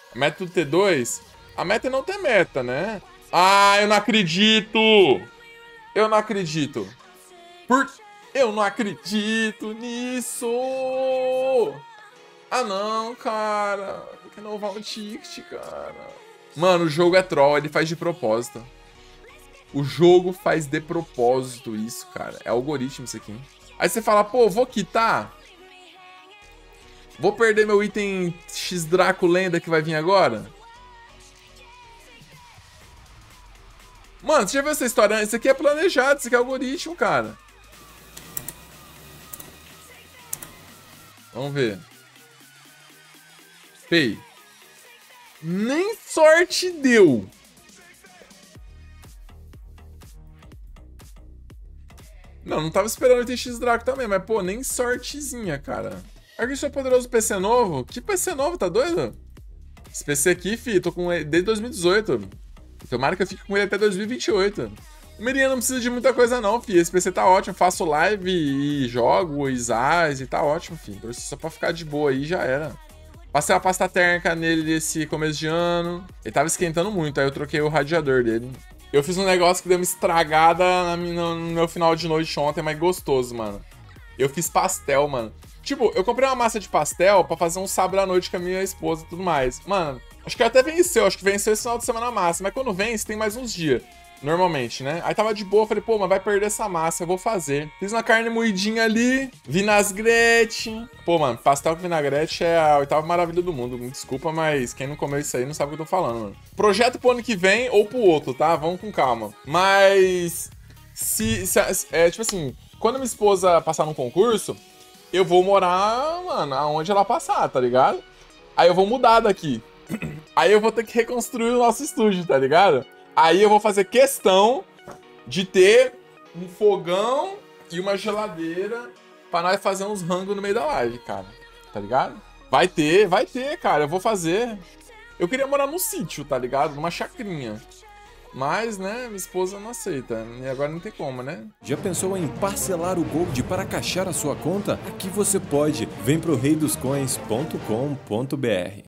Meta do T2? A meta é não ter meta, né? Ah, eu não acredito! Eu não acredito. Eu não acredito nisso! Ah, não, cara. Tem que renovar um ticket, cara. Mano, o jogo é troll, ele faz de propósito. O jogo faz de propósito isso, cara. É algoritmo isso aqui. Aí você fala, pô, vou quitar? Vou perder meu item X Draco Lenda que vai vir agora? Mano, você já viu essa história? Isso aqui é planejado, isso aqui é algoritmo, cara. Vamos ver. Pei. Nem sorte deu. Não tava esperando o item X Draco também, mas pô, nem sortezinha, cara. Arquista é poderoso PC novo? Que PC novo, tá doido? Esse PC aqui, fi, tô com ele desde 2018. Tomara que eu fique com ele até 2028. O Mirinha não precisa de muita coisa não, fi. Esse PC tá ótimo. Faço live e jogo, Isais e tá ótimo, fi. Só pra ficar de boa aí já era. Passei a pasta térmica nele esse começo de ano. Ele tava esquentando muito, aí eu troquei o radiador dele. Eu fiz um negócio que deu uma estragada no meu final de noite ontem, mas gostoso, mano. Eu fiz pastel, mano. Tipo, eu comprei uma massa de pastel pra fazer um sábado à noite com a minha esposa e tudo mais. Mano, acho que até venceu. Acho que venceu esse final de semana a massa. Mas quando vence, tem mais uns dias. Normalmente, né? Aí tava de boa, falei, pô, mas vai perder essa massa, eu vou fazer. Fiz uma carne moidinha ali, vinagrete. Pô, mano, pastel com vinagrete é a oitava maravilha do mundo. Me desculpa, mas quem não comeu isso aí não sabe o que eu tô falando, mano. Projeto pro ano que vem ou pro outro, tá? Vamos com calma. Mas... tipo assim, quando minha esposa passar num concurso, eu vou morar, mano, aonde ela passar, tá ligado? Aí eu vou mudar daqui. Aí eu vou ter que reconstruir o nosso estúdio, tá ligado? Aí eu vou fazer questão de ter um fogão e uma geladeira pra nós fazer uns rangos no meio da live, cara. Tá ligado? Vai ter, cara. Eu vou fazer. Eu queria morar num sítio, tá ligado? Numa chacrinha. Mas, né, minha esposa não aceita. E agora não tem como, né? Já pensou em parcelar o Gold para caixar a sua conta? Aqui você pode. Vem pro reidoscoins.com.br.